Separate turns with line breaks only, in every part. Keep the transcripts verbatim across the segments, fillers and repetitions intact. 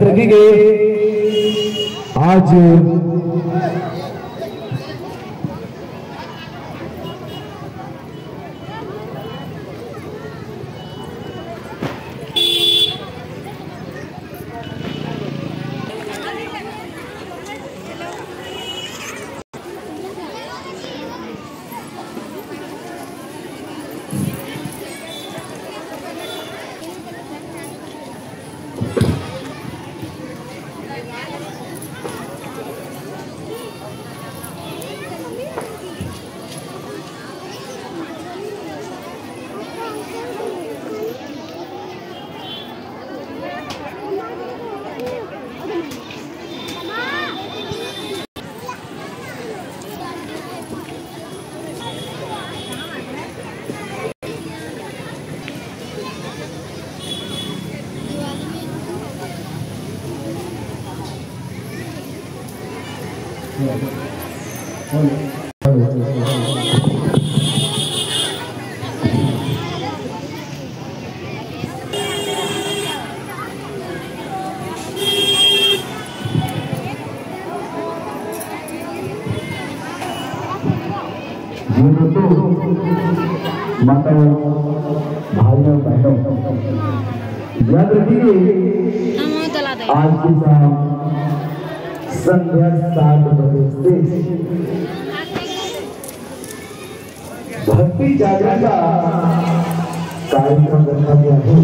याद रखिए आज माताओं भाइयों बहनों याद रखिए आज की शाम संध्या सात बजे से भक्ति जागरण का कार्यक्रम रखा गया है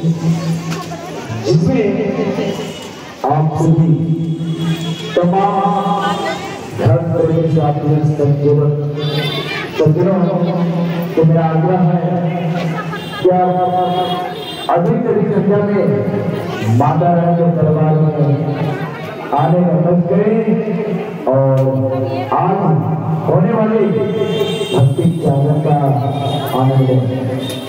जिसमें आप सभी तमाम धर्म प्रेमी साथियों सज्जनों तो मेरा आग्रह है कि आप अधिक से अधिक संख्या में माता रानी के दरबार में आने का मत करें और आज होने वाले भक्ति जागरण का आनंद लें।